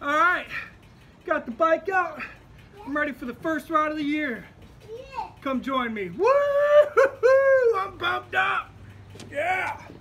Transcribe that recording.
All right, got the bike out. I'm ready for the first ride of the year. Come join me. Woo! I'm pumped up. Yeah.